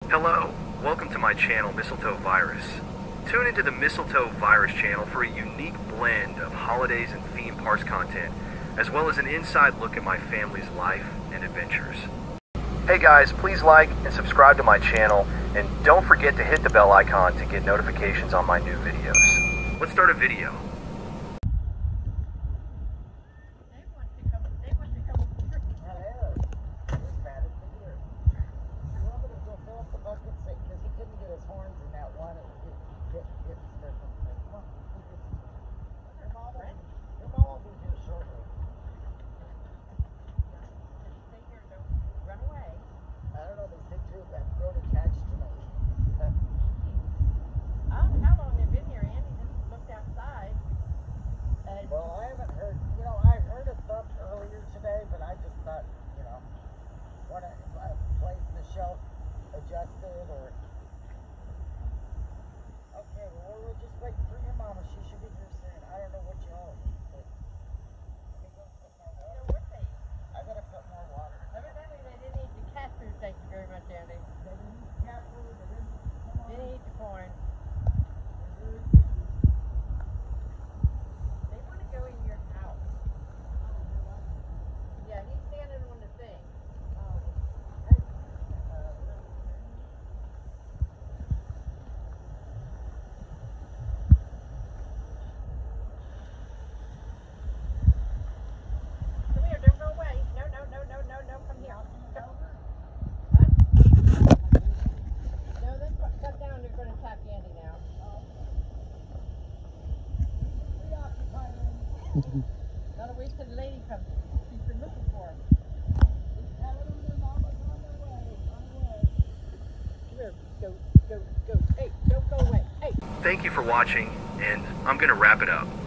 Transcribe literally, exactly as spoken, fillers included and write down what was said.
Hello, welcome to my channel, Mistletoe Virus. Tune into the Mistletoe Virus channel for a unique blend of holidays and theme parks content, as well as an inside look at my family's life and adventures. Hey guys, please like and subscribe to my channel, and don't forget to hit the bell icon to get notifications on my new videos. Let's start a video. Gotta wait till the lady comes. She's been looking for him. Here, go, go, go. Hey, don't go away. Hey. Thank you for watching, and I'm gonna wrap it up.